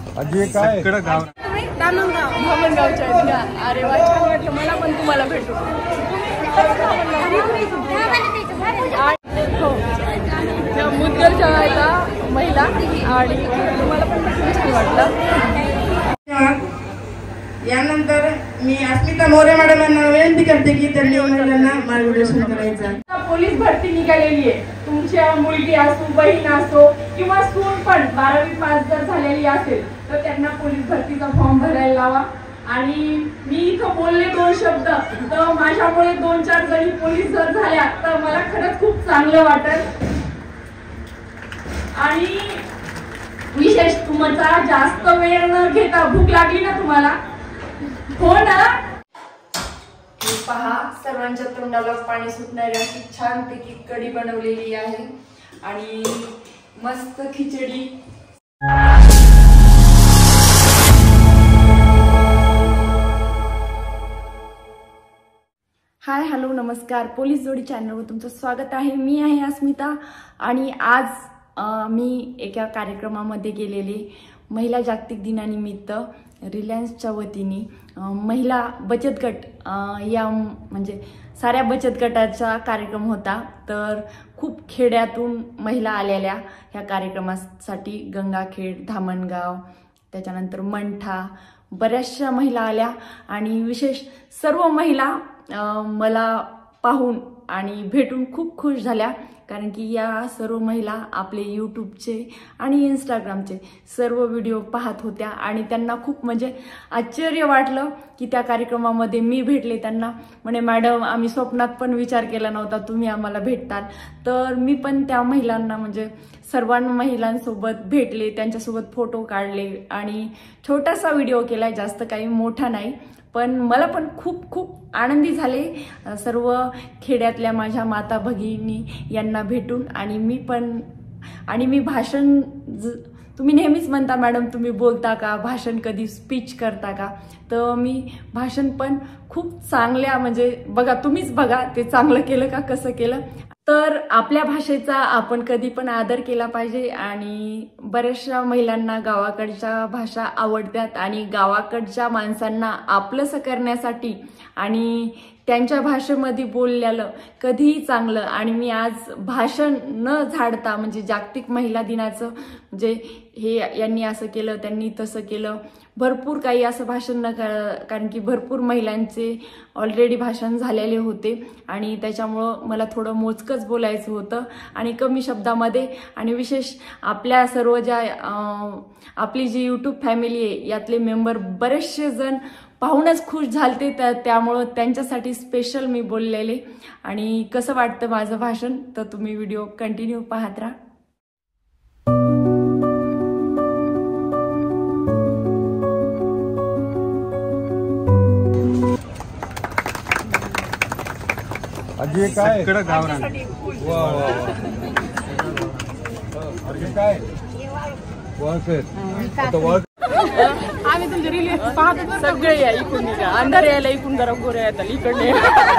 अजय काय गाव धामणगावच्या आहेत का? अरे वा, छान वाटलं मला पण तुम्हाला भेटू. हो, त्या मुदगलच्या आहेत महिला आणि तुम्हाला पण छान वाटलं. यानंतर मी अस्मिता मोरे मॅडम यांना विनंती करते की त्यांनी महिलांना मार्गदर्शन करायचं. पोलीस भरती निघालेली आहे. तुमच्या मुलगी असो, बहीण असो किंवा सून पण 12वी पास जर झालेली असेल तर त्यांना पोलीस भरतीचा फॉर्म भरायला लावा. आणि मी इथं बोलले 2 शब्द तर माझ्यामुळे 2-4 जणी पोलीस जर झाल्या तर मला खरंच खूप चांगलं वाटेल. आणि विशेष तुमचा जास्त वेळ न घेता, भूक लागली ना तुम्हाला, हो ना, पहा सर्वांच्या तोंडाला पाणी सुटणारी अशी छानपैकी कढी बनवलेली आहे आणि मस्त खिचडी. हाय, हॅलो, नमस्कार. पोलीस जोडी चॅनलवर तुमचं स्वागत आहे. मी आहे अस्मिता आणि आज मी एका कार्यक्रमामध्ये गेलेले. महिला जागतिक दिनानिमित्त रिलायन्सच्या वतीने महिला बचत गट या म्हणजे साऱ्या बचत गटाचा कार्यक्रम होता. तर खूप खेड्यातून महिला आलेल्या ह्या कार्यक्रमासाठी. गंगाखेड, धामणगाव, त्याच्यानंतर मंठा, बऱ्याचशा महिला आल्या आणि विशेष सर्व महिला मला पाहून आणि भेटून खूप खुश झाल्या. कारण की या सर्व महिला आपले यूट्यूबचे आणि इंस्टाग्रामचे सर्व व्हिडिओ पाहत होत्या आणि त्यांना खूप म्हणजे आश्चर्य वाटलं की त्या कार्यक्रमामध्ये मी भेटले. त्यांना म्हणे, मॅडम आम्ही स्वप्नात पण विचार केला नव्हता तुम्ही आम्हाला भेटताल. तर मी पण त्या महिलांना म्हणजे सर्व महिलांसोबत भेटले, त्यांच्यासोबत फोटो काढले आणि छोटासा व्हिडिओ केला, जास्त काही मोठा नाही. पण मला पण खूप खूप आनंदी झाले सर्व खेड्यातल्या माझ्या माता भगिनी यांना भेटून. आणि मी भाषण, तुम्ही नेहमीच म्हणता मॅडम तुम्ही बोलता का, भाषण कधी स्पीच करता का, तर मी भाषण पण खूप चांगल्या म्हणजे बघा, तुम्हीच बघा ते चांगलं केलं का कसं केलं. तर आपल्या भाषेचा आपण कधी पण आदर केला पाहिजे. आणि बऱ्याचशा महिलांना गावाकडच्या भाषा आवडतात आणि गावाकडच्या माणसांना आपलंसं करण्यासाठी आणि त्यांच्या भाषेमध्ये बोललेलं कधीही चांगलं. आणि मी आज भाषण न झाडता म्हणजे जागतिक महिला दिनाचं म्हणजे हे यांनी असं केलं, त्यांनी तसं केलं, भरपूर काही असं भाषण न कारण की भरपूर महिलांचे ऑलरेडी भाषण झालेले होते आणि त्याच्यामुळं मला थोडं मोजकंच बोलायचं होतं आणि कमी शब्दामध्ये. आणि विशेष आपल्या सर्व ज्या आपली जी यूट्यूब फॅमिली आहे यातले मेंबर बरेचसे जण पाहूनच खुश झालते. त्यामुळं त्यांच्यासाठी स्पेशल मी बोललेले. आणि कसं वाटतं माझं भाषण तर तुम्ही व्हिडिओ कंटिन्यू पाहत राहा. अजय काय गाव आम्ही तुमचे रिलीज पाहतो सगळे या इकडून निघा, अंधार यायला इकडून जरा गोऱ्या येतात इकडे.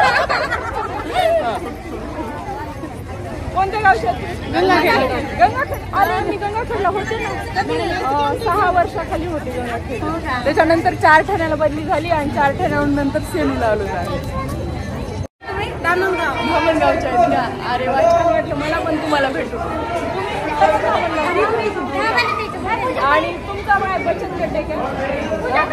कोणत्या गावच्या? गंगाखेड. अरे मी गंगाखेडला होते ना, 6 वर्षाखाली होते गंगाखेड. त्याच्यानंतर 4 ठाण्याला बदली झाली आणि 4 ठाण्याहून नंतर सेलूला आलो. धामणगावच्या आहेत का? अरे वा, छान वाटलं मला पण तुम्हाला भेटू. आणि तुमचा माय बचत गट आहे का?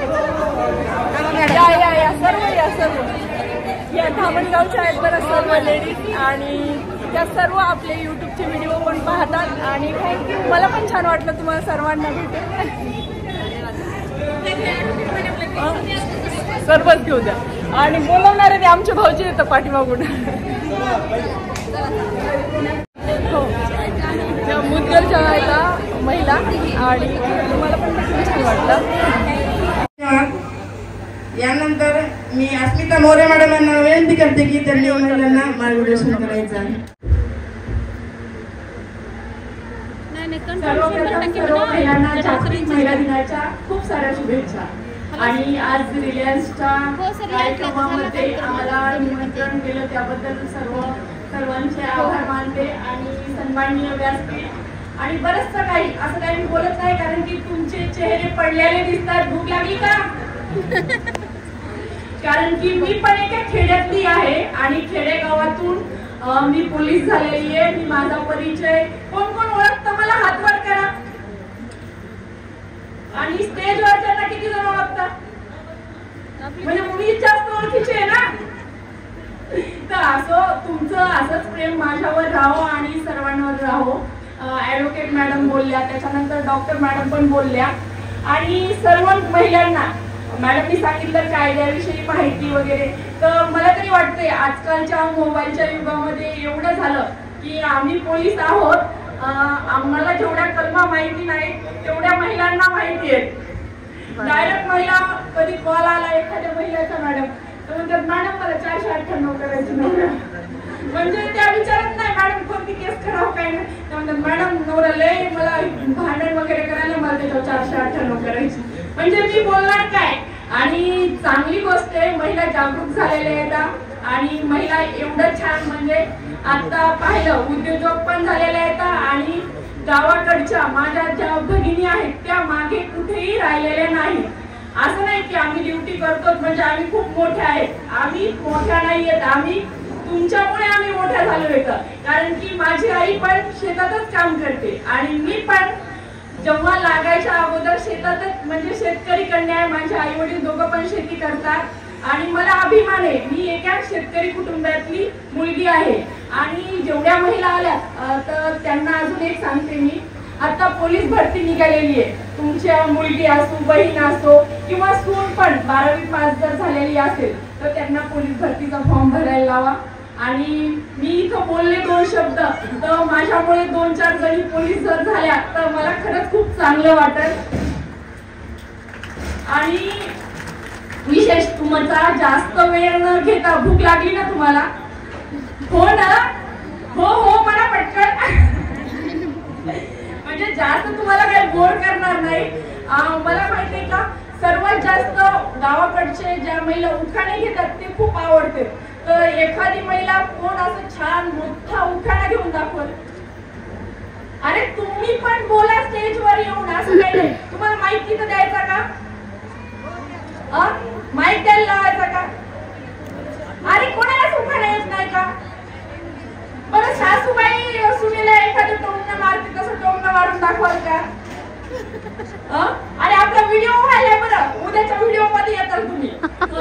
या सर्व या धामणगावच्या आहेत बरं सर्व लेडीज. आणि त्या सर्व आपले यूट्यूबचे व्हिडिओ पण पाहतात. आणि थँक्यू, मला पण छान वाटलं तुम्हाला सर्वांना भेटून. सर्वच घेऊ द्या. आणि बोलवणारे ते आमचे भाऊजी येतं पाठीमागून. हो, त्या मुदगलच्या आहेत महिला आणि तुम्हाला पण छान वाटलं. यानंतर मी अस्मिता मोरे मॅडम यांना विनंती करते की त्यांनी महिलांना मार्गदर्शन करायचं. सर्व महिलांना जागतिक महिला दिनाच्या खूप साऱ्या शुभेच्छा. आणि आज रिलायन्सच्या कार्यक्रमामध्ये आम्हाला निमंत्रण केलं त्याबद्दल सर्वांचे आभार मानते. आणि सन्माननीय व्यासपीठ आणि बरंचसं काही असं काही मी बोलत नाही, कारण की तुमचे चेहरे पडलेले दिसतात. भूक लागली का? कारण की मी पण एका खेड्यातली आहे आणि खेडेगावातून मी पोलीस झालेली आहे. मी माझा परिचय कोण कोण ओळखतं मला हात वर करा. आणि स्टेजवरच्या किती जण ओळखतात? म्हणजे मी जास्त ओळखीचे आहे ना. तर असं तुमचं असंच प्रेम माझ्यावर राहो आणि सर्वांवर राहो. ऍडव्होकेट मॅडम बोलल्या, त्याच्यानंतर डॉक्टर मॅडम पण बोलल्या आणि सर्व महिलांना मॅडमनी सांगितलं कायद्याविषयी माहिती वगैरे. तर मला तरी वाटतंय आजकालच्या मोबाईलच्या युगामध्ये एवढं झालं की आम्ही पोलीस आहोत. आम्हाला जेवढ्या कलमा माहिती नाही तेवढ्या महिलांना माहिती आहे. डायरेक्ट महिला कधी कॉल आला एखाद्या महिलाचा मॅडम तर म्हणतात मॅडम मला 498 करायची नाही. म्हणजे त्या विचारत नाही मॅडम कोणती केस करावं काय नाही. म्हणतात मॅडम नवरा लय मला भांडण वगैरे करायला मला त्याच्यावर 498 करायची. म्हणजे मी बोलणार काय. आणि चांगली गोष्ट आहे महिला जागरूक झालेल्या आहेत आणि महिला एवढं छान म्हणजे आता पाहिलं उद्योजक पण झालेल्या आहेत आणि गावाकडच्या माझ्या ज्या भगिनी आहेत त्या मागे कुठेही राहिलेल्या नाही. असं नाही की आम्ही ड्युटी करतो म्हणजे आम्ही खूप मोठ्या आहेत. आम्ही मोठ्या नाही आहेत. आम्ही तुमच्यामुळे आम्ही मोठ्या झालो होतं. कारण की माझी आई पण शेतातच काम करते आणि मी पण जेव्हा लागायच्या अगोदर शेतातच म्हणजे शेतकरी कन्या आहे. माझे आई वडील दोघं पण शेती करतात आणि मला अभिमान आहे मी एका शेतकरी कुटुंबातली मुलगी आहे. आणि जेवढ्या महिला आल्या तर त्यांना अजून एक सांगते मी, आता पोलीस भरती निघालेली आहे. तुमच्या मुलगी असो बहीण असो किंवा सून पण 12वी पास जर झालेली असेल तर त्यांना पोलीस भरतीचा फॉर्म भरायला लावा. आणि मी इथं बोलले 2 शब्द तर माझ्यामुळे 2-4 जणी पोलीस जर झाल्या तर मला खरंच खूप चांगलं वाटेल. आणि विशेष तुमचा जास्त वेळ न घेता भूक लागली ना तुम्हाला? हो ना? हो हो मला पटकन. म्हणजे जास्त तुम्हाला काही बोर करणार नाही. मला माहितीये का सर्वात जास्त गावाकडचे ज्या महिला उखाणे घेतात ते खूप आवडते. तर एखादी महिला कोण असं छान मोठा उखाणा घेऊन दाखवल? अरे तुम्ही पण बोला स्टेजवर येऊन. असं काही नाही. तुम्हाला माईक तिथं द्यायचा का? माईक द्यायला लावायचा का? अरे कोणालाच उखाणा येत नाही का? बरं सासूबाई सुनेला एखादं टोमणं मारते तसं टोमणं मारून दाखवाल का? अरे आपला व्हिडिओ व्हायला बरं उद्याच्या व्हिडिओ मध्ये येताल तुम्ही.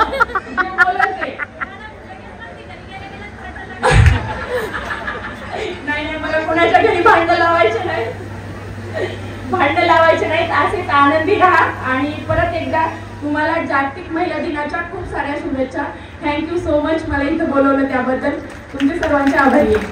नाही मला कोणाच्या घरी भांडण लावायचे नाही. भांडण लावायचे नाहीत. असेच आनंदी राहा. आणि परत एकदा तुम्हाला जागतिक महिला दिनाच्या खूप साऱ्या शुभेच्छा. थँक्यू सो मच मला इथं बोलवलं त्याबद्दल. तुमचे सर्वांचे आभारी आहे.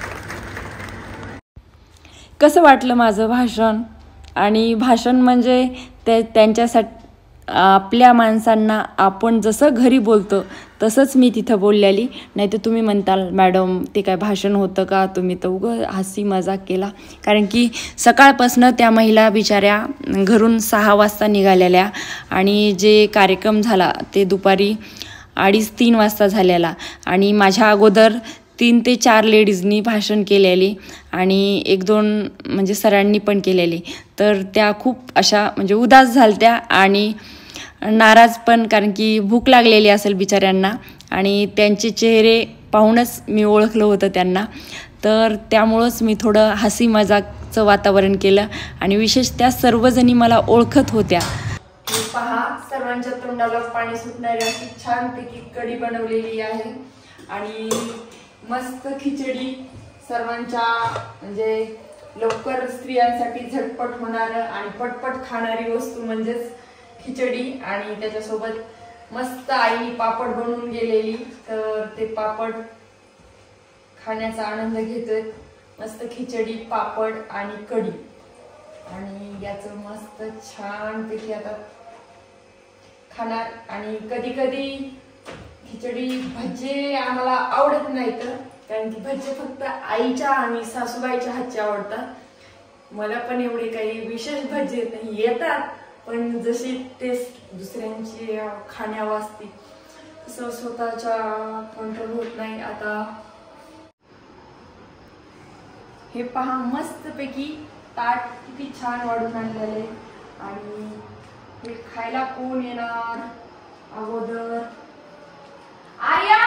कसं वाटलं माझं भाषण? आणि भाषण म्हणजे त्यांच्यासाठी आपल्या माणसांना आपण जसं घरी बोलतो तसंच मी तिथं बोललेली. नाही तर तुम्ही म्हणताल मॅडम ते काय भाषण होतं का? तुम्ही तर उगं हसी मजाक केला. कारण की सकाळपासनं त्या महिला बिचाऱ्या घरून 6 वाजता निघालेल्या आणि जे कार्यक्रम झाला ते दुपारी 2:30-3 वाजता झालेला. आणि माझ्या अगोदर 3 ते 4 लेडीजनी भाषण केलेली आणि 1-2 म्हणजे सरांनी पण केलेली. तर त्या खूप अशा म्हणजे उदास झालत्या आणि नाराज पण, कारण की भूक लागलेली असेल बिचाऱ्यांना आणि त्यांचे चेहरे पाहूनच मी ओळखलं होतं त्यांना. तर त्यामुळंच मी थोडं हसी मजाकचं वातावरण केलं आणि विशेष त्या सर्वजणी मला ओळखत होत्या. पहा सर्वांच्या तोंडाला पाणी सुटणारी अशी छानपैकी कढी बनवलेली आहे आणि मस्त खिचडी. सर्वांच्या म्हणजे लवकर स्त्रियांसाठी झटपट होणारं आणि पटपट खाणारी वस्तू म्हणजेच खिचडी. आणि त्याच्यासोबत मस्त आईने पापड बनवून गेलेली. तर ते पापड खाण्याचा आनंद घेतोय. मस्त खिचडी पापड आणि कढी. आणि याचं मस्त छानपैकी आता खाणार. आणि कधी कधी खिचडी भजे आम्हाला आवडत नाहीत, कारण की भजे फक्त आईच्या आणि सासूबाईच्या हातचे आवडतात. मला पण एवढे काही विशेष भजे नाही येतात, पण जशी टेस्ट दुसऱ्यांची खाण्यावर असते तसं स्वतःच्या कंट्रोल होत नाही. आता हे पहा मस्तपैकी ताट किती छान वाढून आणलेले आणि हे खायला कोण येणार अगोदर? आर्या,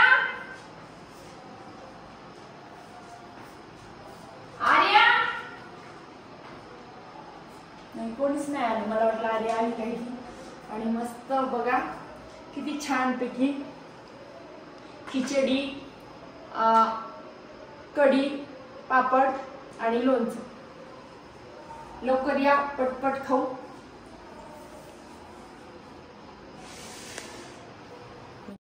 आर्या नाही, कोणीच नाही आलं. मला वाटलं आर्या आली काही. आणि मस्त बघा किती छान पैकी खिचडी, कढी, पापड आणि लोणचं. लवकर या, पटपट खाऊ.